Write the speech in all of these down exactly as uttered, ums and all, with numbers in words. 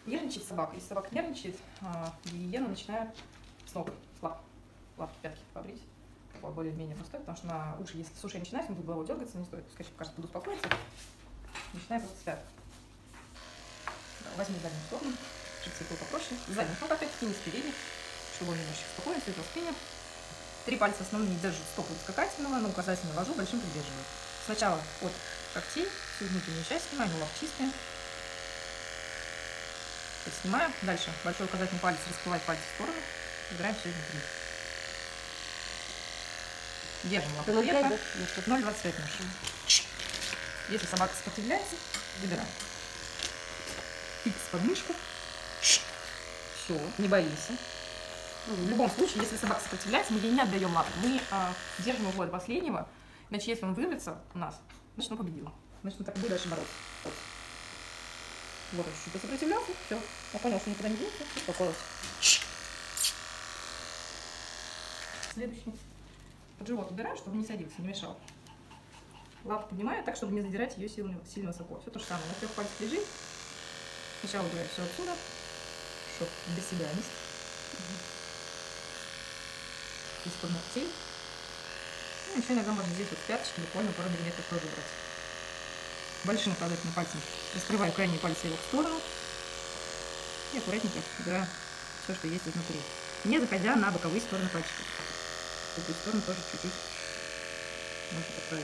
Нервничает собака. Если собака нервничает, гигиена начинает с ног, с лап, лапки, пятки побрить. Более-менее простой, потому что на уши, если с ушей начинать, он будет головой дергаться, не стоит. Скажем, кажется, буду успокоиться. Начинаем просто с пяток. Да, возьми заднюю сторону, чтобы цикл попроще. Задний ног опять-таки, не с передней, чтобы он немножечко спокойно, светло в спине. Три пальца основные держат стопу скакательного, на указательный ложу, большим придерживаю. Сначала от когтей, всю внутреннюю часть снимаю, но лапы чистые. Снимаю. Дальше большой указательный палец раскрывает пальцы в сторону. Убираем все изнутри. Держим лапу крепко. ноль двадцать пять нож. Если собака сопротивляется, выбираем. Фикс под мышку. Все, не боимся. В любом случае, если собака сопротивляется, мы ей не отдаем лапу. Мы а, держим его до последнего. Иначе, если он вырвется у нас, значит, он победил. Значит, он так и будет дальше бороться. Вот, вот он чуть-чуть сопротивлялся. Все. Я понял, что никуда не денется. Успокоилась. Следующий. Под живот убираю, чтобы не садился, не мешал. Лапу поднимаю так, чтобы не задирать ее сильно, сильно высоко. Все то же самое. На трех пальцах лежит. Сначала убираю все отсюда, чтобы без себя есть. Из-под ногтей. Ну, еще иногда можно здесь вот в пяточке буквально пару миллиметров тоже брать. Большим указательным пальцем раскрываю крайние пальцы его в сторону. И аккуратненько убираю все, что есть изнутри. Не заходя на боковые стороны пальчиков. В эту сторону тоже чуть-чуть можно подправить.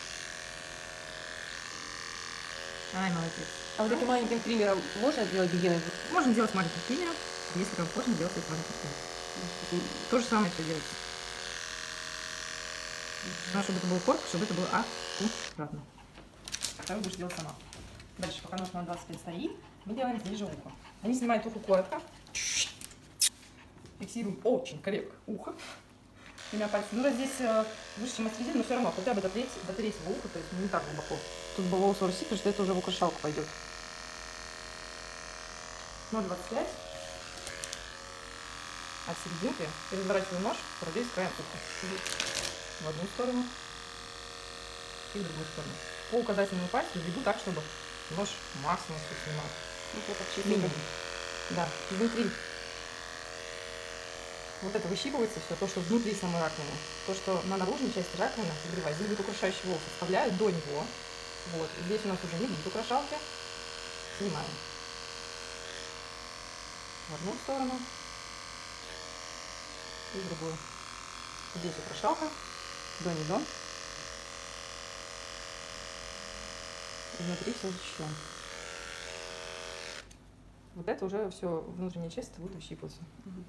Ай, молодец. А вот этим маленьким триммером можно делать гигиену? Можно делать с маленьким триммером, если комфортно делать с маленьким триммером. То же самое все делается. Надо, чтобы это был корпус, чтобы это было аккуратно. Второй будешь делать сама. Дальше, пока нож на двадцать пять стоит, мы делаем здесь же ухо. Они снимают ухо коротко. Фиксируем очень крепко ухо. Двумя пальцами. Ну, здесь э, выше, чем острезин, но все равно хотя бы до, треть, до третьего уха, то есть не так глубоко. Тут бы волос растит, потому что это уже в украшалку пойдет. ноль двадцать пять. От серединки разворачиваю нож, продеюсь краем уха. В одну сторону и в другую сторону. По указательному пальцу веду так, чтобы нож максимум снимал. Ну, это минимум. Да, изнутри. Вот это выщипывается все, то, что внутри самой раковины. То, что на наружной части раковины, согревать, здесь будет украшающий волос, вставляю до него. Вот, здесь у нас уже не будет украшалки. Снимаем. В одну сторону и в другую. Здесь украшалка, до нее. Внутри все защищаем. Вот это уже все внутренняя часть будет выщипываться.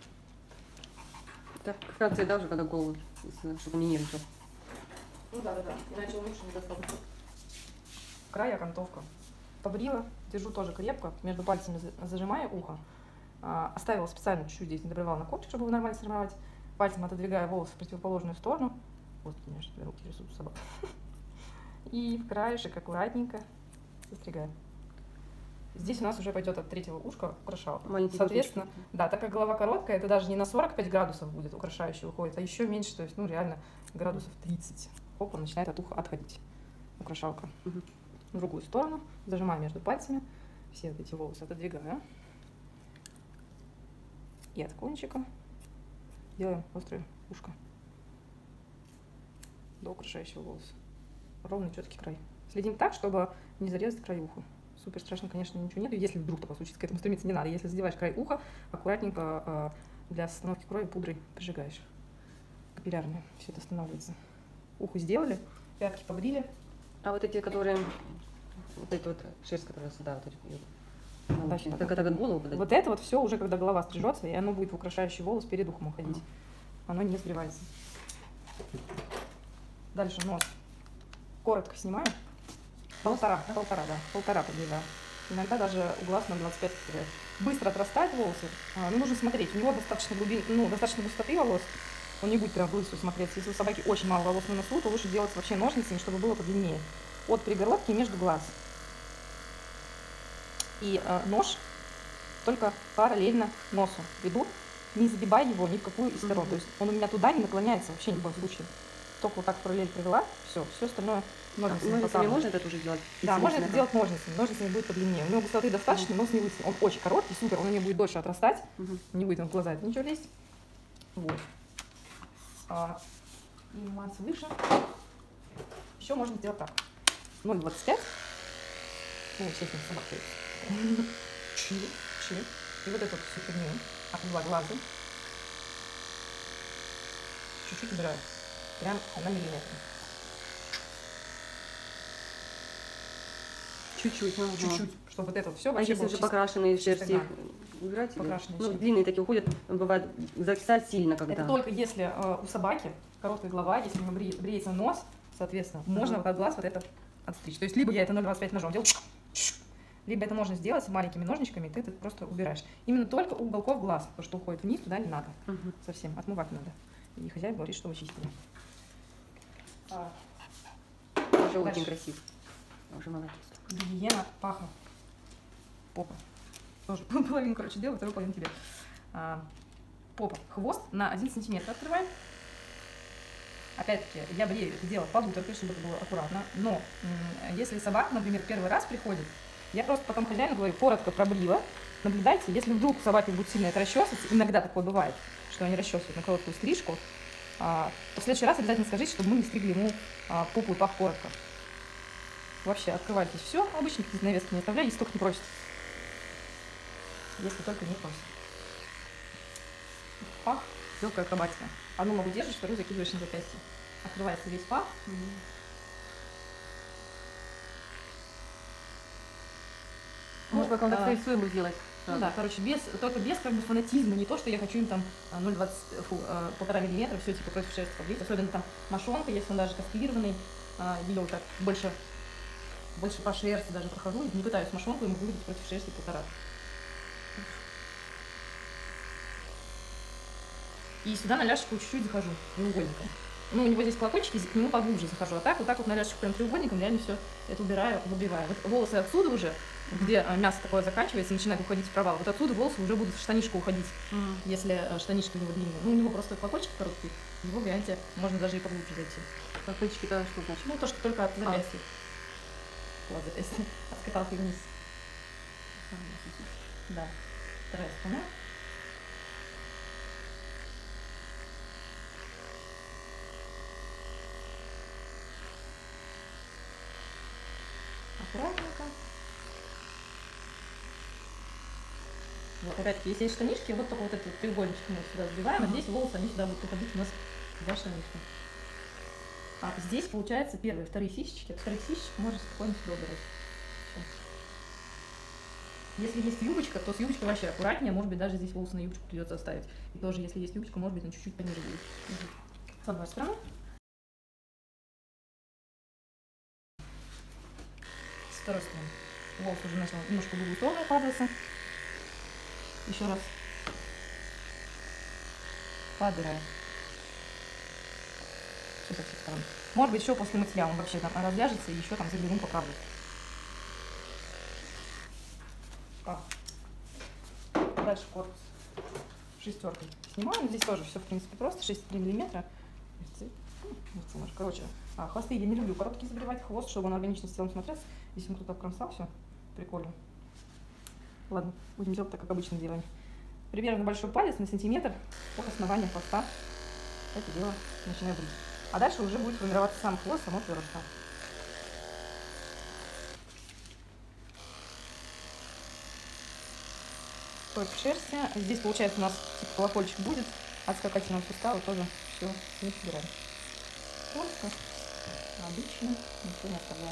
Так, в конце, да, уже когда голову, чтобы не нервничал. Ну да, да, да. Иначе он лучше не достал. Край, окантовка. Побрила, держу тоже крепко, между пальцами зажимая ухо. А, оставила специально чуть-чуть здесь, не добавляла на кончик, чтобы его нормально сформировать. Пальцем отодвигая волосы в противоположную сторону. Вот у меня же руки рисуют собак. И в краешек аккуратненько застригаю. Здесь у нас уже пойдет от третьего ушка украшалка. Соответственно, да, так как голова короткая, это даже не на сорок пять градусов будет украшающий уходит, а еще меньше, то есть, ну, реально градусов тридцать. Оп, он начинает от уха отходить. Украшалка. Угу. В другую сторону, зажимаю между пальцами, все вот эти волосы отодвигаю. И от кончика делаем острое ушко до украшающего волоса. Ровный четкий край. Следим так, чтобы не зарезать край уха. Супер страшно, конечно, ничего нет. Если вдруг такое случится, к этому стремиться не надо. Если задеваешь край уха, аккуратненько э, для остановки крови пудрой прижигаешь. Капиллярно все это останавливается. Ухо сделали, пятки побрили. А вот эти, которые, вот эти вот шерсть, которая сюда, вот эти, да, это так, когда голову подать. Вот это вот все уже, когда голова стрижется, и оно будет в украшающий волос перед ухом уходить. Оно не сбривается. Дальше нос. Коротко снимаю. Полтора, да? полтора, да, полтора подвигаю. Иногда даже у глаз на двадцать пять теряю. Быстро отрастает волосы, а, ну, нужно смотреть. У него достаточно глубин, ну, достаточно густоты волос, он не будет прям в лысую смотреться. Если у собаки очень мало волос на носу, то лучше делать вообще ножницами, чтобы было подлиннее. От пригородки между глаз. И а, нож только параллельно носу веду, не загибай его ни в какую из сторон. Mm-hmm. То есть он у меня туда не наклоняется вообще ни в коем случае. только вот так параллель провела, все, все остальное ножницами. Ножницами показываю. можно это тоже сделать? Да, Если можно это ага. сделать ножницами. Ножницами будет подлиннее. У него густоты достаточно, но он не вытянет. Он очень короткий, супер, он у него будет дольше отрастать. Угу. Не будет он в глаза ничего лезть. Вот. А, и нюансы выше. Еще можно сделать так. ноль двадцать пять. Ну, естественно, собака. Чик, чик. И вот эту вот всю фигню. Отвела глазу. Чуть-чуть убираю. Прям на миллиметр. Чуть-чуть, ага. Чуть-чуть, чтобы вот это все А вообще если было уже чисто. покрашенные чисто шерсти, грань. убирать? Покрашенные Ну, шерсти. длинные такие уходят, бывает, закисает сильно, когда. Это только если э, у собаки короткая голова, если у него бре- бреется нос, соответственно, Ага. можно вот от глаз вот это отстричь. То есть либо я это ноль двадцать пять ножом делаю, либо это можно сделать маленькими ножничками, и ты это просто убираешь. Именно только у уголков глаз, то, что уходит вниз, туда не надо. Угу. Совсем. Отмывать надо. И хозяин говорит, что вы чистили. А, Уже дальше. очень красиво. Уже молодец. Гигиена паха. Попа. Тоже половину, короче, делаю, вторую половину тебе. А, попа. Хвост на один сантиметр открываем. Опять-таки, я брею это дело под уторкой, чтобы это было аккуратно. Но м, если собака, например, первый раз приходит, я просто потом хозяину говорю, коротко пробрила. Наблюдайте, если вдруг у собаки будет сильно это расчесываться, иногда такое бывает, что они расчесывают на короткую стрижку, а, то в следующий раз обязательно скажите, чтобы мы не стригли ему а, попу и пах коротко. Вообще, открывайте все, обычно какие-то навески не оставляю, если только не просит. Если только не просит. Пах, легкая акробатика. Одну ногу держишь, вторую закидываешь на запястье. Открывается весь пах. Может, пока он так а, стоит, ему сделать. Ну да, короче, без, только без как бы фанатизма, не то, что я хочу им там ноль двадцать, фу, а, полтора миллиметра, все типа против шерсти побрить, особенно там мошонка, если он даже кастрированный, а, ее вот так больше, больше по шерсти даже прохожу, не пытаюсь мошонку ему выводить против шерсти полтора. И сюда на ляжечку чуть-чуть захожу, треугольником. Ну, у него здесь колокольчики, к нему поглубже захожу, а так вот так вот на ляжечку прям треугольником реально все это убираю, выбиваю. Вот волосы отсюда уже, где а, мясо такое заканчивается, начинает уходить в провал. Вот отсюда волосы уже будут в штанишку уходить, Mm. если а, штанишки у него длинные. Ну, у него просто колокольчики короткие, в его варианте можно даже и поглубже зайти. Колокольчики-то что значит? Ну, то, что только от запястья. Вот запястье, от скакалки вниз. Да. Вторая сторона. Аккуратненько. Вот, опять-таки, если есть штанишки, вот только вот этот треугольничек мы сюда сбиваем, а здесь волосы, они сюда будут уходить у нас за штанишки. А здесь, получается, первые, вторые фишечки. От вторых фишечек можно спокойно сюда убирать. Всё. Если есть юбочка, то с юбочкой вообще аккуратнее, может быть, даже здесь волосы на юбочку придется оставить. И тоже, если есть юбочка, может быть, он чуть-чуть пониже будет. С одной стороны. С второй стороны. Волос уже начал немножко в другую сторону укладываться. Еще раз. Подбираем. Все со всех сторон. Может быть, еще после мытья он вообще там разляжется и еще там заберу, поправлю. А. Дальше корпус. Шестеркой снимаем. Здесь тоже все, в принципе, просто. шесть целых три миллиметра. Короче, а, хвосты я не люблю короткие забивать. Хвост, чтобы он органично с телом смотрелся. Если он кто-то обкромсал, все прикольно. Ладно, будем делать так, как обычно делаем. Примерно большой палец на сантиметр от основания хвоста. Это дело начинаю брить. А дальше уже будет формироваться сам хвост, само перышко. Против шерсти. Здесь, получается, у нас типа колокольчик будет от скакательного сустава, тоже все не собираем. Просто обычно ничего не оставляем.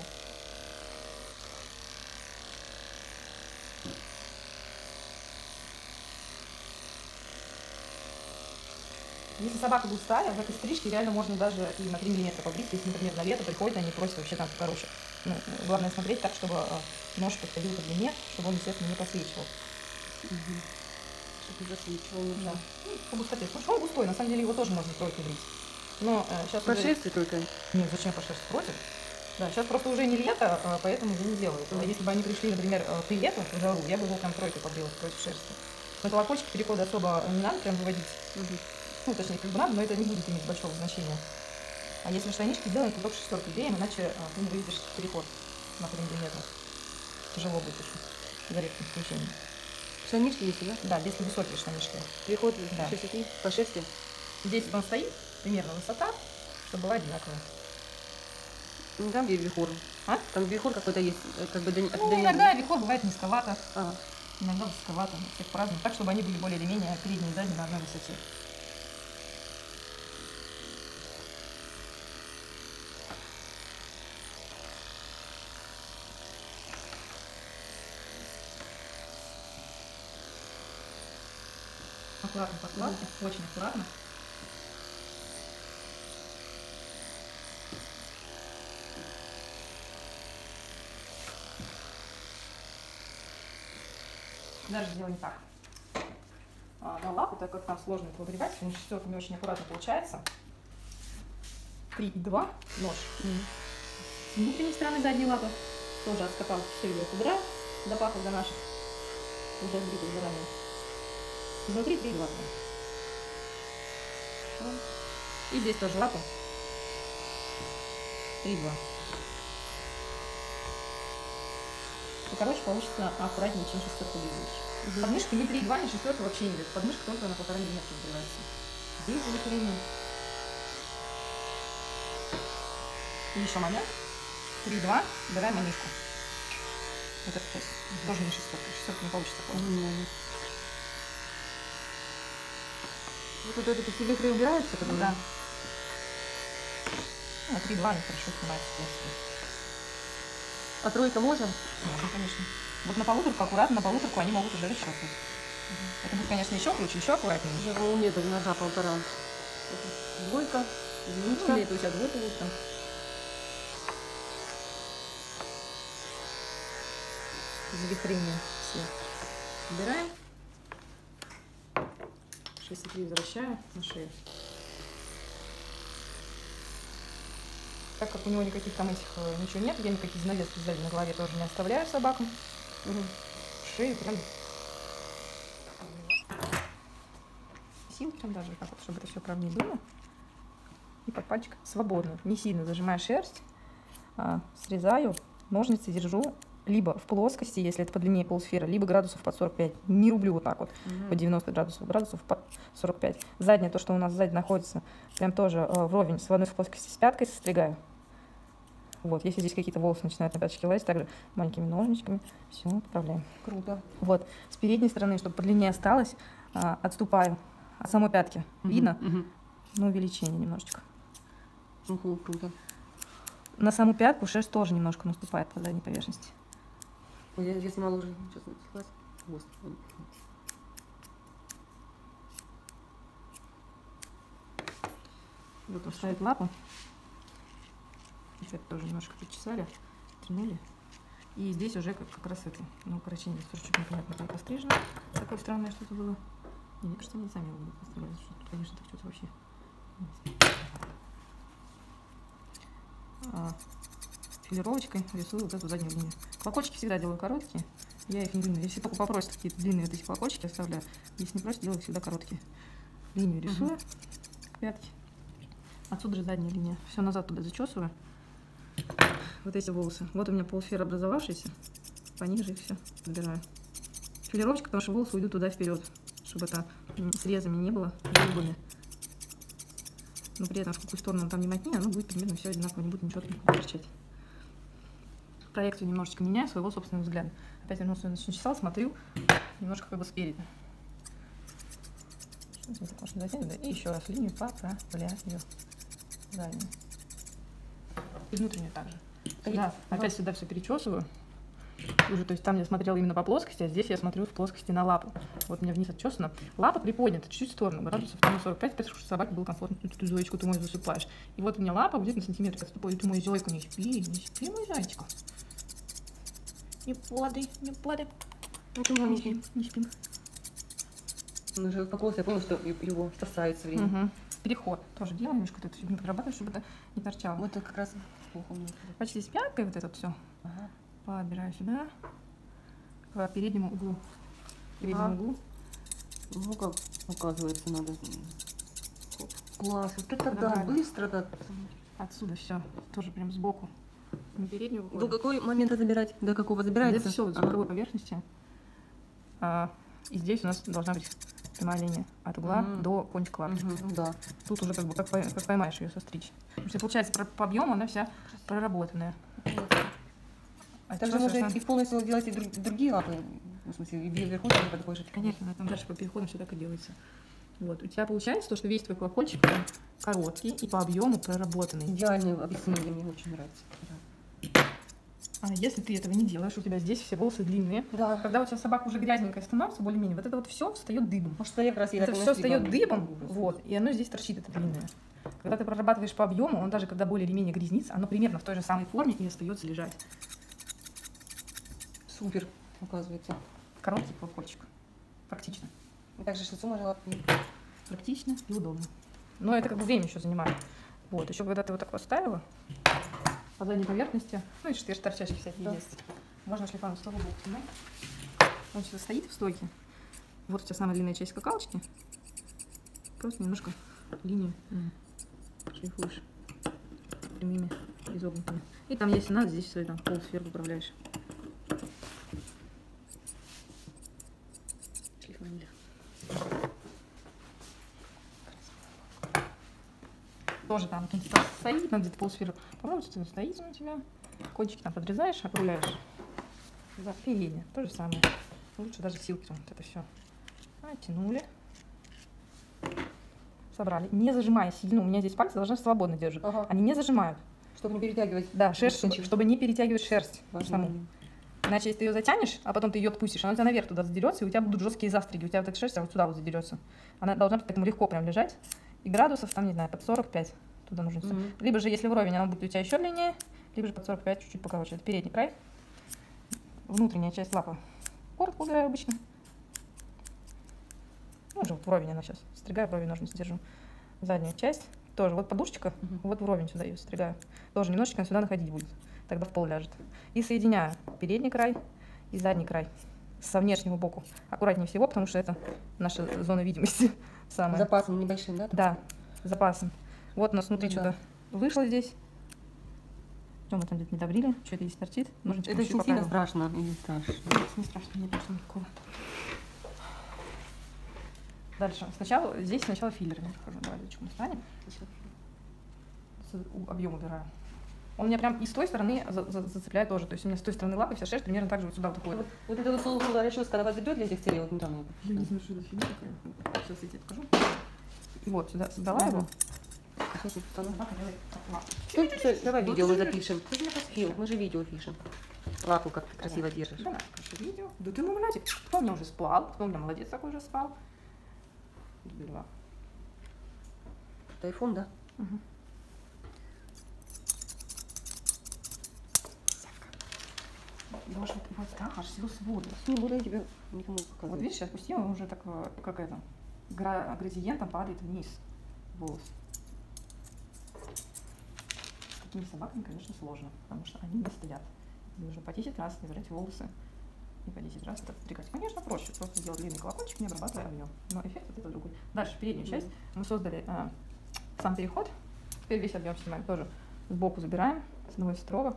Если собака густая, в этой стрижке реально можно даже и на три миллиметра побрить. Если, например, на лето приходит, они просят вообще там покороче. Ну, главное смотреть так, чтобы нож подходил по длине, чтобы он, естественно, не просвечивал. Угу. Чтобы засвечивал. Да. Ну, по густоте. Потому что он густой, на самом деле его тоже можно тройкой брить. Но э, сейчас По уже... шерсти только? Нет, зачем по шерсти? Против? Да, сейчас просто уже не лето, а поэтому я не делаю. А если бы они пришли, например, при лету, в жару, я бы его прям тройкой побрила против шерсти. Но колокольчик перехода особо не надо прям выводить. Угу. Ну, точнее, как бы надо, но это не будет иметь большого значения. А если штанишки делаем, то только шестерку берем, иначе а, ты не выведешь переход на полимерную. Тяжело будет очень за редким исключением. Штанишки есть, да? Да, если высокие штанишки. Переход Да. шесть три по шерсти. Здесь он стоит, примерно высота, чтобы была одинаковая. Ну, там где вихор. А? Там вихор какой-то есть. Как бы до, Ну, до иногда вихор бывает низковато, а. иногда высоковато, у всех по-разному. Так, чтобы они были более или менее передние и задние на одной высоте. Аккуратно подкладывайте, mm-hmm. очень аккуратно. Даже делаем так. А, на лапу, так как там сложно это выгребать, с шестерками очень аккуратно получается. три и два нож. Mm-hmm. С внутренней стороны задней лапы тоже отскопал все вверх убираю до пахов, до наших уже сбитых заранее. Изнутри три и два. И здесь тоже лапу. три и два. И, короче, получится аккуратнее, чем шестерку двигаешь. Угу. Подмышка не три и два, не шестерка вообще не идет. Подмышка только на полтора миллиметра набивается. Здесь закрепление. И еще момент. три и два. Убираем манишку. Вот эту часть. Угу. Тоже не шестерка. Шестерка не получится. Угу. Вот это по себе край убирается? Да. Ну, три и два они хорошо снимаются, в принципе. А тройка можно? Можно, конечно. Вот на полуторку, аккуратно на полуторку они могут уже расчесывать. Угу. Это будет, конечно, еще круче, еще аккуратнее. Уже у меня даже ножа полтора. Двойка, единичка. Ну, это у тебя двойка будет там. Завихрение все убираем. шесть три возвращаю на шею. Так как у него никаких там этих ничего нет, я никаких занавесок сзади на голове тоже не оставляю собакам. Угу. Шею прям сил прям даже, как вот, чтобы это все правильно было. И под пальчик свободно, не сильно зажимаю шерсть, а, срезаю, ножницы держу либо в плоскости, если это подлиннее полусфера, либо градусов под сорок пять. Не рублю вот так вот, угу. по девяносто градусов, градусов под сорок пять. Заднее, то, что у нас сзади находится, прям тоже э, вровень с одной в плоскости с пяткой состригаю. Вот, если здесь какие-то волосы начинают на пяточки лазить, также маленькими ножничками все поправляем. Круто. Вот, с передней стороны, чтобы подлиннее осталось, э, отступаю от самой пятки. Угу. Видно? Угу. Ну, увеличение немножечко. Угу, круто. На саму пятку шерсть тоже немножко наступает по задней поверхности. Я, я снимала уже, сейчас началась. Вот он ставит лапу. Это тоже немножко причесали, трянули. И здесь уже как, как раз это, ну, короче, здесь тоже чуть непонятно было пострижено. Такое странное что-то было. И мне кажется, они сами его будут постригать. Тут, конечно, так что-то вообще. А, филировочкой рисую вот эту заднюю линию. Клокочки всегда делаю короткие. Я их не длинные. Если только попросят какие-то длинные вот эти клокочки, оставляю. Если не просят, делаю всегда короткие. Линию рисую. Угу. Пятки. Отсюда же задняя линия. Все назад туда зачесываю. Вот эти волосы. Вот у меня полусфера образовавшаяся. Пониже их все подбираю. Филировочка, потому что волосы уйдут туда вперед, чтобы это срезами не было, зубами. Но при этом в какую сторону он там не мотни, оно будет примерно все одинаково, не будет ничего торчать. Проекцию немножечко меняю, своего собственного взгляда. Опять вернулся на чесал, смотрю, немножко как бы спереди. И еще раз линию поправляю заднюю. И внутреннюю также. Сюда, опять сюда все перечесываю. Уже, то есть там я смотрела именно по плоскости, а здесь я смотрю в плоскости на лапу. Вот у меня вниз отчесано. Лапа приподнята чуть-чуть в сторону, градусов на сорок пять, чтобы собаке было комфортно. Тут эту зоечку ты мой засыпаешь. И вот у меня лапа где-то на сантиметр отступает. Ты мой зойку, не спи, не спи, мой зайчик. Не падай, не падай. Ну, не спим, не спим. Он уже успокоился, я понял, что его стасает все время. Угу. Переход тоже делаем, немножко эту фигню подрабатываем, чтобы это не торчало. Вот это как раз плохо. Почти с пяткой вот это все. Ага. Подбираю сюда, по переднему углу. Переднему а. углу. Ну как, оказывается, надо. Класс, вот это да, быстро так. Отсюда все, тоже прям сбоку. На переднюю До выходим. какой момента забирать? До какого забирается? Это все с Ага. боковой поверхности. А, и здесь у нас должна быть прямая линия от угла Мгм. до кончика лапки. Мгм, ну да. Тут уже как бы как, пой- как поймаешь ее состричь. Потому что получается по, по объему она вся проработанная. А Также чё, можно совершенно- и полностью делать и друг- другие лапы. В смысле, и вверху тоже по такой же. Конечно, там дальше по переходам все так и делается. Вот. У тебя получается то, что весь твой колокольчик прям короткий и по объему проработанный. Идеальное объяснение, мне очень нравится. А если ты этого не делаешь, у тебя здесь все волосы длинные. Да. Когда у тебя собака уже грязненькая становится, более-менее, вот это вот все встает дыбом. Может, что я как раз и Это так и все настригла. встает дыбом, вот, и оно здесь торчит, это длинное. Когда ты прорабатываешь по объему, он даже когда более или менее грязнится, оно примерно в той же самой форме и остается лежать. Супер, оказывается. Короткий колокольчик. Практично. И также шицу можно лапки. Практично и удобно. Но это как бы время еще занимает. Вот, еще когда ты вот так поставила по задней поверхности, ну и что торчащие всякие Да. есть. Можно шлифануть с того боку снимать. Он сейчас стоит в стойке. Вот у тебя самая длинная часть скакалочки. Просто немножко линию м, шлифуешь прямыми изогнутыми. И там, если надо, здесь все там пол сверху управляешь. Шлифовали. Тоже там где-то стоит, там где-то полсферы. По-моему, что стоит у тебя. Кончики там подрезаешь, округляешь. За переднее. То же самое. Лучше даже силки вот это все. Оттянули. Собрали. Не зажимая сильно. У меня здесь пальцы должны свободно держать. Ага. Они не зажимают. Чтобы не перетягивать. Да, шерсть, кончик. чтобы не перетягивать шерсть Важно. саму. Иначе, если ты ее затянешь, а потом ты ее отпустишь, она у тебя наверх туда задерется, и у тебя будут жесткие застриги. У тебя вот эта шерсть а вот сюда вот задерется. Она должна поэтому легко прям лежать. И градусов там, не знаю, под сорок пять туда нужно. Мгм. Либо же, если вровень, она будет у тебя еще длиннее, либо же под сорок пять чуть-чуть покороче. Это передний край. Внутренняя часть лапы коротко убираю обычно. Ну, уже вот вровень она сейчас. Стригаю, вровень ножницы держу. Заднюю часть тоже. Вот подушечка, Мгм. вот вровень сюда ее стригаю. Тоже немножечко сюда находить будет. Тогда в пол ляжет. И соединяю передний край и задний край со внешнего боку. Аккуратнее всего, потому что это наша зона видимости самая. Запасом небольшим, да? Да, с запасом. Вот у нас внутри Ну что-то да. вышло здесь. Что мы там где-то не добрили? Что это здесь торчит? Ножничком Это еще очень сильно поправила. страшно. Не страшно. Не страшно, нет ничего никакого. Дальше. Сначала, здесь сначала филлер я покажу. Давай, зачем мы станем? С- у- Объем убираю. Он меня прям и с той стороны за- за- зацепляет тоже. То есть у меня с той стороны лапы вся шерсть примерно так же вот сюда вот уходит. Вот, вот эта вот полукруглая расческа, она подойдет для этих целей? Вот недавно. Я не знаю, что это фигня такая. Сейчас я тебе покажу. И вот сюда создала его. Сейчас я встану. Собака делает так лапу. Всё, всё, давай Ну, видео ты мы же- запишем. ты же меня просто Фил, мы же видео пишем. Лапу как ты красиво держишь. Да, хорошо, видео. Да ты молодец. Кто у меня уже спал? Кто у меня молодец такой уже спал? Два. Тайфун, да? Угу. Боже, вот так аж слез воду. Не буду я тебе никому Вот показывать. видишь, я отпустила, он уже так, э, как это, гра- градиентом падает вниз волос. С такими собаками, конечно, сложно, потому что они не стоят. Нужно по десять раз собирать волосы и по десять раз это стригать. Конечно, проще, просто сделать длинный колокольчик, не обрабатывая объем. Но эффект от этого другой. Дальше, переднюю часть мы создали э, сам переход. Теперь весь объем снимаем тоже. Сбоку забираем, с одного из строго.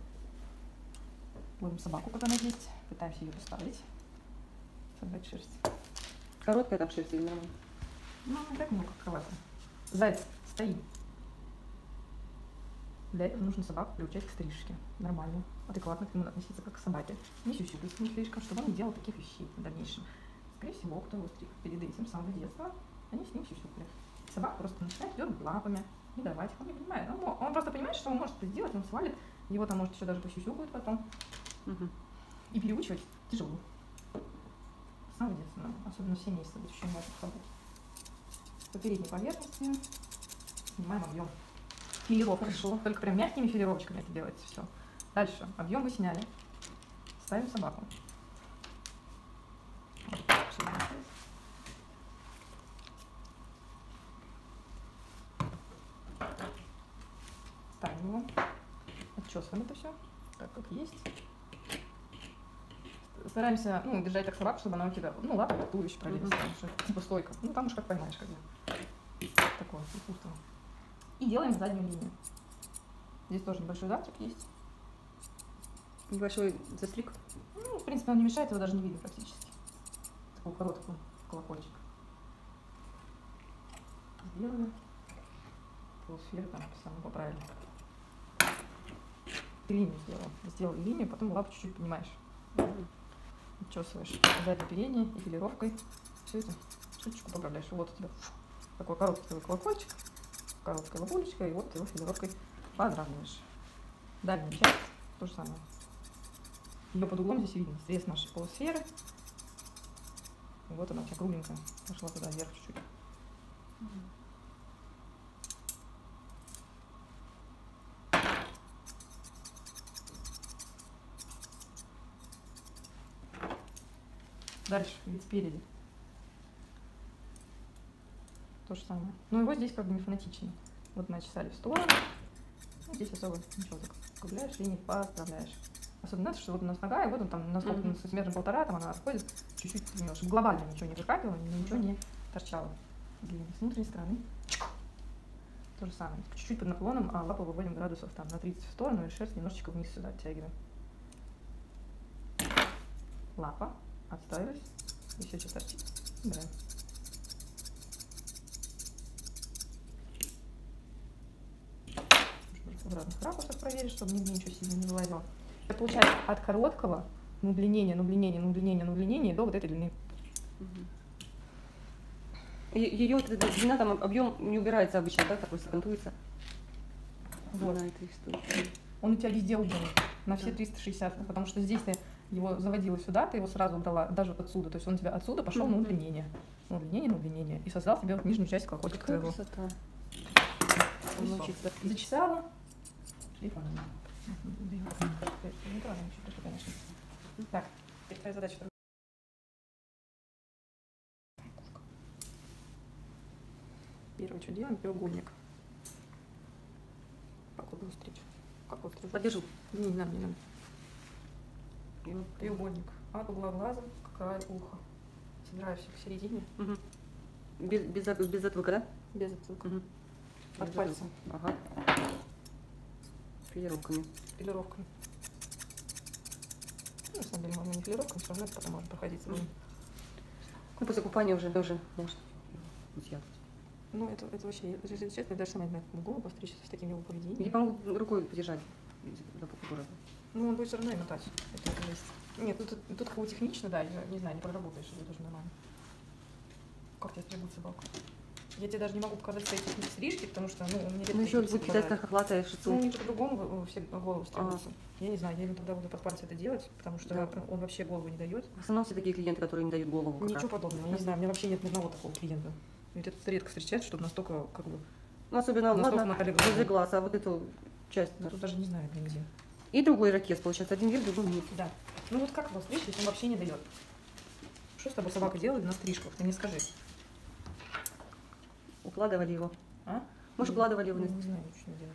Ловим собаку, как она есть. Пытаемся ее поставить. Собрать шерсть. Короткая там шерсть или нормально? Ну, так много кровати. Заяц, стоит. Для этого нужно собаку приучать к стрижке. Нормально, адекватно к нему относиться как к собаке. Не сюсюкать с ним слишком, чтобы он не делал таких вещей в дальнейшем. Скорее всего, кто его стриг перед этим с самого детства, они с ним сюсюкали. Собака просто начинает дергать лапами, не давать. Он не понимает. Он, мо- он просто понимает, что он может это сделать, он свалит. Его там, может, еще даже посюсюкают потом. Угу. И переучивать тяжело. С самого детства, надо, особенно в семь месяцев быть еще новой собаки. По передней поверхности снимаем объем. Филировка. Хорошо. Только прям мягкими филировочками это делается все. Дальше. Объем вы сняли. Ставим собаку. Ставим его. Отчесываем это все, так как есть. Стараемся, ну, держать так собаку, чтобы она у тебя, ну, лапа под туловище пролезла, Мгм. потому что это типа стойка. Ну, там уж как поймаешь, как бы. Такое искусство. И делаем заднюю линию. Здесь тоже небольшой завтрак есть. Небольшой застриг. Ну, в принципе, он не мешает, его даже не видно практически. Такой короткий колокольчик. Сделали. Полусферы там самое поправили. Ты линию сделал. Сделал линию, потом лапу чуть-чуть поднимаешь. Отчесываешь сзади оперение и филировкой. Все это чуть-чуть поправляешь. И вот у тебя такой короткий твой колокольчик, короткая лапулечка, и вот ты его филировкой подравниваешь. Дальняя часть то же самое. Ее под углом здесь видно. Срез нашей полусферы. И вот она у тебя кругленькая. Пошла туда вверх чуть-чуть. Дальше, вид спереди. То же самое. Но его здесь как бы не фанатично. Вот мы чесали в сторону. Ну, здесь особо ничего, так скругляешь, линии подправляешь. Особенно, что вот у нас нога, и вот он там на сколько, mm-hmm. сантиметра полтора, там она отходит чуть-чуть, чтобы глобально ничего не выкапивало, ничего не торчало. С внутренней стороны. То же самое. Чуть-чуть под наклоном, а лапу выводим градусов там на тридцать в сторону, и шерсть немножечко вниз сюда оттягиваем. Лапа. Отставились. Еще что торчит. Убираем. В разных ракурсах проверить, чтобы нигде ничего сильно не вылазило. Это получается от короткого на удлинение, на удлинение, на удлинение, на удлинение до вот этой длины. Ее вот эта длина, там объем не убирается обычно, да, такой контуется. Вот. На этой истории. Он у тебя везде убран, на все триста шестьдесят, потому что здесь ты его заводила сюда, ты его сразу убрала даже отсюда, то есть он у тебя отсюда пошел mm-hmm. на удлинение, на удлинение, на удлинение, и создал тебе вот нижнюю часть колокольчика твоего. Зачесала. Так, теперь твоя задача. Первое, что делаем, треугольник. Как вот встречу? Как вот встречу? Подержу. Не, не надо, не надо. Треугольник. От угла глаза к краю уха. Собираю все к середине. Угу. Без, без, без затылка, да? Без затылка. Угу. От без пальца. Ага. Филировками. Филировками. Ну, на самом деле, можно не филировками, все равно это потом можно проходить. Mm. Ну, после купания уже тоже можно взять. Ну, это, это вообще, если честно, я даже сама не знаю, как голову постричься с таким его поведением. Я могу рукой подержать. Ну, он будет все равно мотать. Это, это есть. Нет, тут, тут, тут как бы технично, да, я не знаю, не проработаешь, это тоже нормально. Как тебе стригут собаку? Я тебе даже не могу показать свои техники стрижки, потому что, ну, у меня ну еще будет китайская хохлатая шицу. Ну, они по-другому все голову стригутся. А. Я не знаю, я ему тогда буду под пальцы это делать, потому что да. он вообще голову не дает. В основном все такие клиенты, которые не дают голову. Ничего подобного, я не знаю, у меня вообще нет ни одного такого клиента. Ведь это редко встречается, чтобы настолько, как бы... Ну, особенно настолько возле глаз, а вот эту часть... Я тут даже не знаю, где. И другой ракет, получается, один вверх, другой вниз. Да. Ну вот как его стричь, если он вообще не дает? Что с тобой собака делает на стрижках? Ты мне скажи. Укладывали его. А? Может, укладывали его? Не, не знаю, ничего не делали.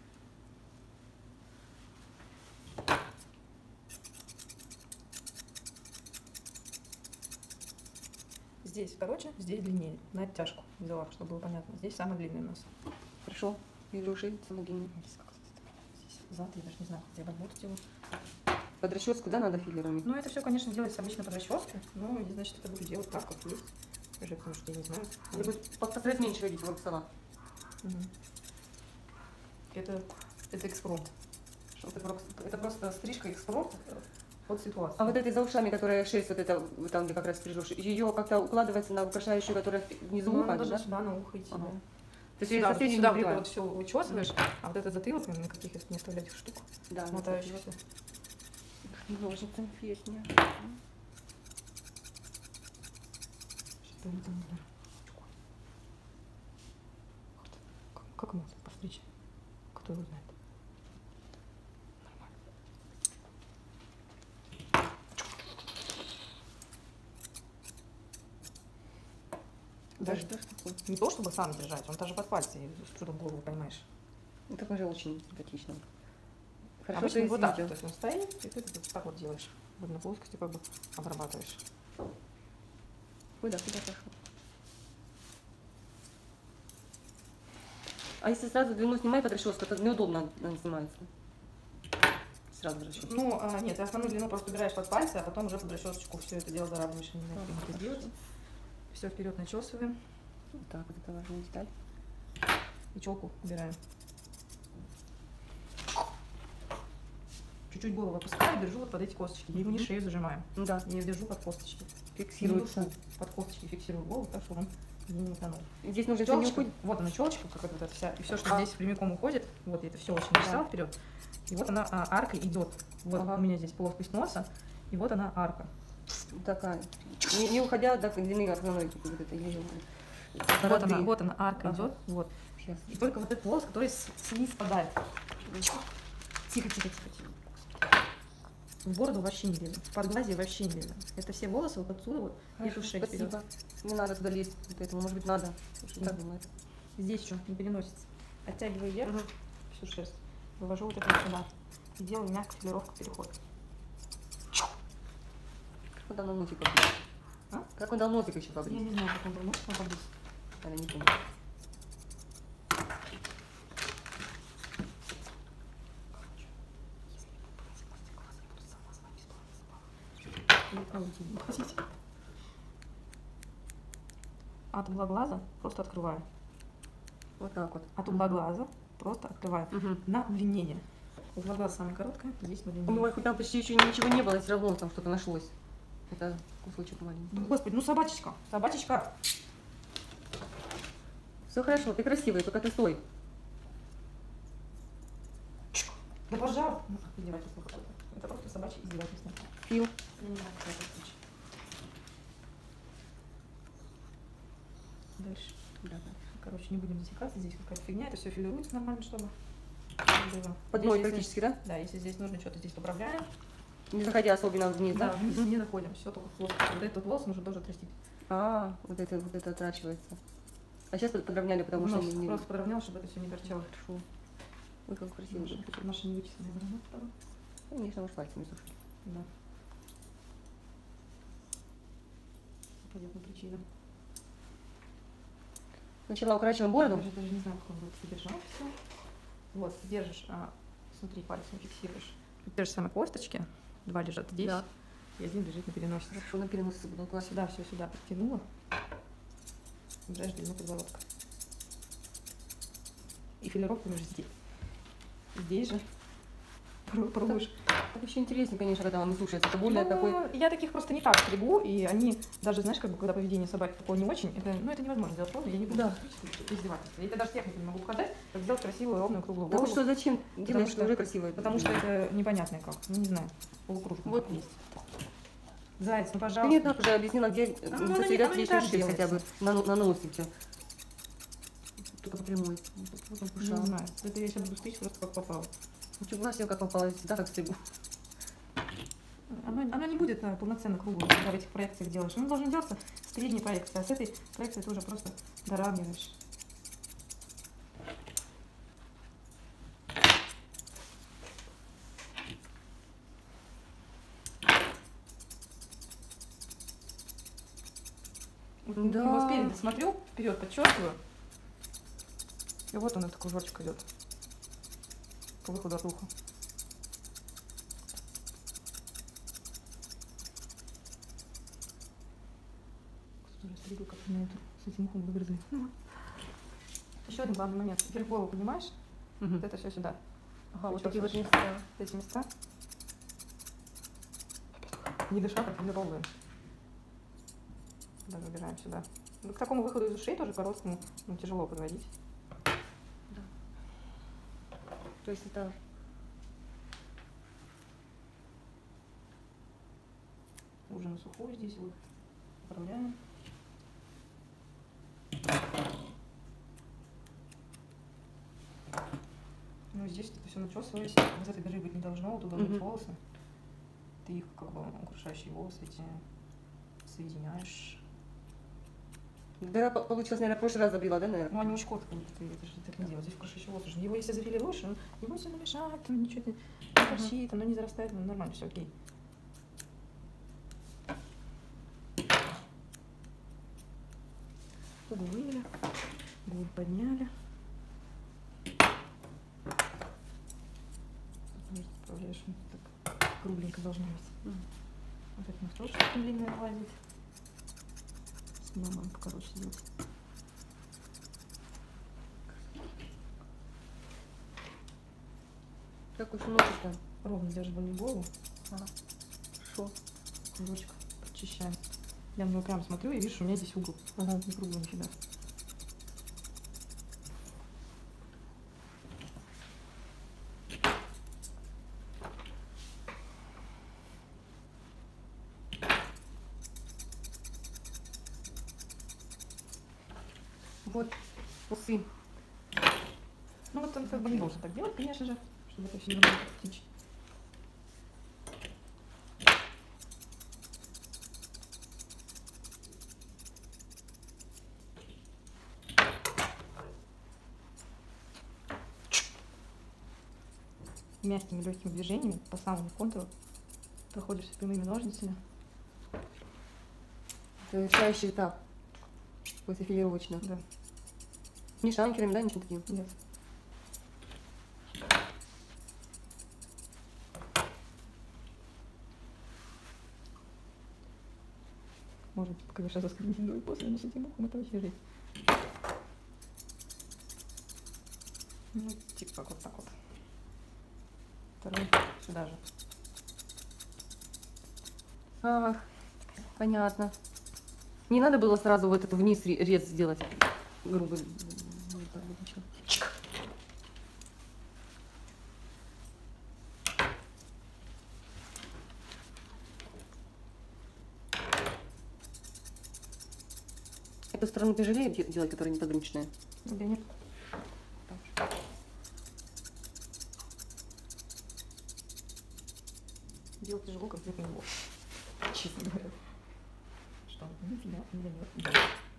Здесь короче, здесь длиннее. На оттяжку взяла, чтобы было понятно. Здесь самый длинный у нас. Хорошо. Вижу уши, самый длинный. Здесь зад, я даже не знаю, где я вот делаю. Под расческу, да, надо филлерами? Ну, это все, конечно, делается обычно под расческу, но, значит, это буду делать так, как есть. Уже, потому что я не знаю. Я буду постараюсь меньше видеть вот стола. Угу. Это, это экспромт. Это просто, это просто стрижка экспромт под ситуацию. А вот этой за ушами, которая шесть, вот это, там, где как раз стрижешь, ее как-то укладывается на украшающую, которая внизу ну, уха, да? да? Сюда на ухо идти, ага. да. То есть сюда, соседей сюда не вот это вот все вычесываешь, mm-hmm. а вот этот затылок, на каких, если не оставлять их штук, да, мотающихся. Ножницами песня. Как ему постричь? Кто его знает? Нормально. Даже не то, чтобы сам держать, он даже под пальцы, с трудом голову, понимаешь. Это уже очень симпатично. Хорошо, обычно вот так, то есть он стоит, и ты так вот делаешь, вот на плоскости как бы обрабатываешь. Куда, куда пошел? А если сразу длину снимай под расческу, то неудобно она снимается. Сразу расческу. Ну, а, нет, ты основную длину просто убираешь под пальцы, а потом уже под расчесочку все это дело заравниваешь. Не знаю, как это сделать. Все вперед начесываем. Вот так вот, это важная деталь. И челку убираем. Чуть-чуть голову опускаю, держу вот под эти косточки. Я не шею зажимаю. Да. Я ее держу под косточки. Фиксируется. Под косточки фиксирую голову, так что он не утонул. Здесь нужно Челочка, не уходить. вот она челочка, как вот эта вся. И все, что А. здесь прямиком уходит, вот это все очень начесала вперед. И вот она а, аркой идет. Вот Ага. у меня здесь плоскость носа, и вот она арка. Такая. Не, не уходя до длины основной. Вот, это, Вот она, вот она арка Ага. идет. Вот. Сейчас. И только вот этот волос, который с, слиз спадает. Тихо, тихо, тихо, тихо. В бороду вообще не видно, в подглазье вообще не видно. Это все волосы вот отсюда вот и Хорошо, шею вперед. спасибо. Не надо туда лезть, поэтому, может быть, надо. Да. Так думает. Здесь еще не переносится. Оттягиваю вверх Угу. всю шерсть, вывожу вот это вот сюда и делаю мягкую филировку переход. Как он давно носик побрить? А? Как он давно носик еще Я побрить? не знаю, как он давно там побрить. Она не помню. Хотите? От угла глаза просто открываю. Вот так вот. От угла глаза просто открываю. Угу. На удлинение. Угла глаза самая короткая, здесь на удлинение. Ой, хоть там почти еще ничего не было, все равно там что-то нашлось. Это кусочек маленький. Ну, Господи, ну собачечка. Собачечка. Все хорошо, ты красивая, только ты стой. Да пожалуйста. Ну, издевательство какое-то. Это просто собачье издевательство. Фил. Я не знаю, как это случай. Дальше. Да, да. Короче, не будем засекаться. Здесь какая-то фигня. Это все филируется нормально, чтобы было. Под мной Здесь, практически, да? Да, если здесь нужно что-то здесь поправляем. Не заходя особенно вниз, Да, да? вниз не заходим. Все только плоско. Вот этот волос нужно тоже отрастить. А, вот это, вот это отращивается. А сейчас подровняли, потому что Нос они не... просто подровнял, чтобы это все не торчало. Хорошо. Ой, как красиво. Наша, наша не вычисленная ворона вторая. Конечно, может пальцами сушить. Да. Понятна причина. Сначала укорачиваем бороду. Даже, даже не знаю, как он будет содержать все. Вот, держишь, а, смотри, пальцем фиксируешь. Те же самые косточки. Два лежат здесь, Да. и один лежит на переносице. Хорошо, на переносице буду класть. Сюда, все сюда подтянула. Убираешь длину подбородка. И филировку уже здесь. Здесь же. Пру- Пробуешь. Это еще интереснее, конечно, когда он слушается. Это более Ну, такой... Я таких просто не так стригу, и они даже, знаешь, как бы, когда поведение собаки такое не очень, это, ну, это невозможно сделать ровно, я не буду Да. это издевательство. Я тебе даже технику не могу показать, как сделать красивую, ровную, круглую Да голову. вот что, зачем делаешь, что- что уже красиво? Потому что это непонятно как, ну, не знаю, полукружка Вот. есть. Заяц, ну, Ты пожалуйста. мне так уже объяснила, где А, ну, оно не- сосредоточить оно не так лишнюю шерсть хотя бы делается. на, на носике. Только по прямой. Вот он Не пушал. знаю, это я сейчас буду стричь просто как попало. Ничего себе, как попалось, да, как стригу. Оно, оно не будет а, полноценно круглым, когда в этих проекциях делаешь. Оно должно делаться с средней проекции, а с этой проекцией ты уже просто доравниваешь. Вот Да. его спереди смотрю, вперед подчеркиваю. И вот он, этот кружочек идет по выходу от уха. Кстати, стригу как на эту, с этим ухом выгрызли. Еще один главный момент. Теперь голову поднимаешь, Мгм. вот это все сюда. Ага, вот такие вот Почёсываешь. места. Вот эти места. Не дыша, как полировываем. Даже убираем сюда. Ну, к такому выходу из ушей тоже короткому, ну, тяжело подводить. То есть это... Уже на сухую здесь вот поправляем. Ну, здесь это все начесываясь. Вот этой дыры быть не должно, вот туда Мгм. будут волосы. Ты их, как бы, украшающие волосы эти соединяешь. Дыра по- получилось, наверное, в прошлый раз забила, да, наверное? Ну, они очень коротко, ты это же так не делаешь. Здесь украшающие волосы. же. Его если зафилируешь, он, ему все намешает, там ничего не торчит, оно не зарастает, ну, нормально, все окей. Губы вывели, губы подняли. конечно, так кругленько должно быть. Mm. Вот это у нас тоже очень длинная вылазит. С мамой покороче сделать. Как уж носит-то? Ровно держи голову. Ага. Хорошо. Кружочек подчищаем. Я на него прям смотрю и вижу, что у меня здесь угол. Ага, не круглый нифига. Вот усы. Ну вот он как бы не должен так делать, конечно же, чтобы это все не было птичь. Мягкими легкими движениями по самому контуру проходишься прямыми ножницами. Завершающий этап. После филировочного. Да. Не шанкерами, да, ничего таким? Нет. Может, конечно, заскребить и после, но с этим ухом это вообще жить. Ну, типа как вот так вот. Второй сюда же. Ах, понятно. Не надо было сразу вот это вниз рез сделать. Грубо. Эту сторону тяжелее делать, которая не погручная? Да нет. Делать тяжело, как делать него. Честно говоря. Что? Нифига не дает.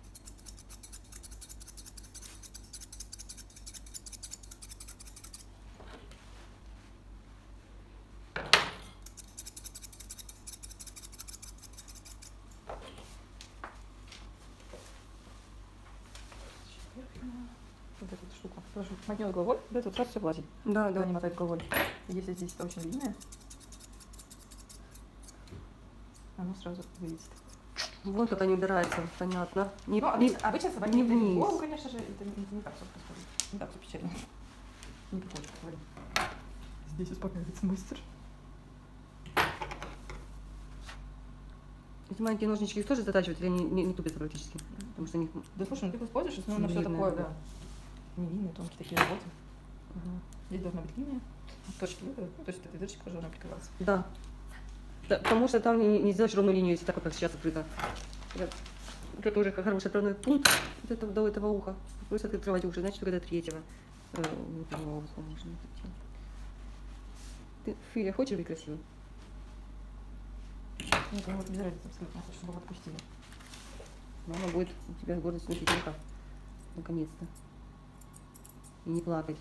Вот эту штуку. Прошу, мотнет головой, вот это вот раз все влазит. Да, да. Не мотает головой. Если здесь это очень длинное, оно сразу вылезет. Вот как они убираются, понятно. Не, ну, не, обычно собаки не вниз. голову, конечно же, это не, не так все происходит. Не так все печально. Не приходит, говорю. Здесь успокаивается мастер. Эти маленькие ножнички их тоже затачивать или не, не, не тупятся практически? Потому что они... Да слушай, ну ты используешь, но оно все Длинные, такое, да. да. Невинные, тонкие такие работы. Ага. Здесь должна быть линия. Точки выбора. Ну, то есть эта дырочка должна прикрываться. Да. Да. Потому что там не, не сделать ровную линию, если так вот как сейчас открыто. Вот это уже как хороший отправной пункт вот этого, до этого уха. Просто открывать уши, значит, когда третьего. Э, первого уха можно это. Ты, Филя, хочешь быть красивым? Нет, ну вот без разницы абсолютно. Хочу, чтобы его отпустили. Мама будет у тебя гордость носить в руках. Наконец-то. И не плакать.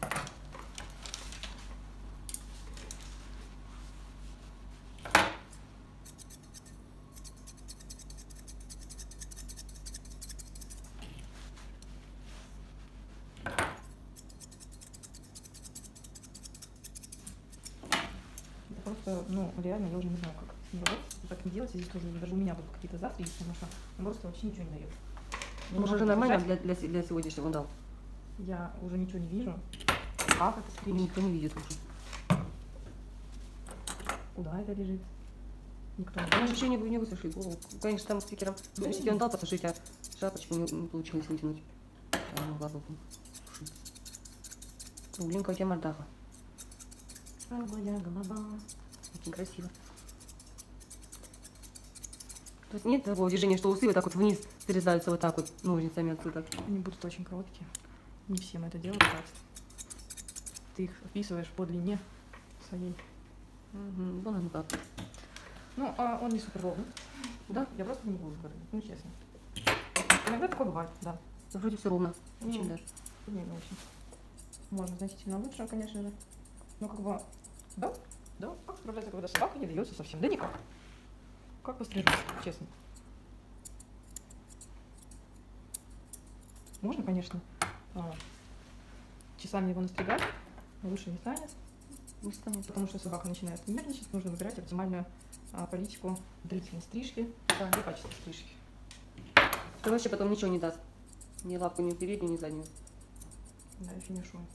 Это просто, ну, реально, я уже не знаю, как с ним работать. Так не делать, здесь тоже даже у меня будут какие-то завтра, потому что он просто вообще ничего не дает. Я Может, уже могу нормально держать. для, для, для сегодняшнего он дал? Я уже ничего не вижу. Как это скрипит? Никто не видит уже. Куда это лежит? Никто не Там знает. ощущение не высушили голову. Конечно, там стикером. Ну, Если он дал посушить, а шапочку не, не получилось вытянуть. А, ну, ладно, сушить. Кругленькая у тебя мордаха. Круглая голова. Очень красиво. То есть нет такого движения, что усы вот так вот вниз срезаются вот так вот ножницами отсюда. Они будут очень короткие. Не все мы это делаем, так. Ты их описываешь по длине своей. Угу, вон оно как. Ну, а он не супер ровный. Да? Я просто не могу говорить, ну честно. Иногда такое бывает, да. Да, вроде все ровно. Ну, Очень даже. Не, не очень. Можно значительно лучше, конечно же. Ну, как бы, да, да. Как справляться, когда собака не дается совсем? Да никак. Как пострижется, честно. Можно, конечно, а, часами его настригать, но лучше не станет. не станет. Потому что собака начинает нервничать, нужно выбирать оптимальную а, политику длительной стрижки Да. и качества стрижки. Это вообще потом ничего не даст. Ни лапку, ни переднюю, ни заднюю. Да, и финишуем.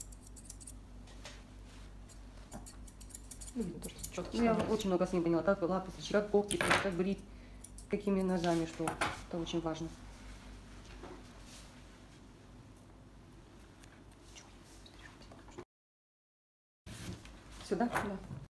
Ну, видно то, что четко. Ну, я очень много с ним поняла. Как лапы стричь, как когти стричь, как брить, какими ножами, что это очень важно. Сюда? Да.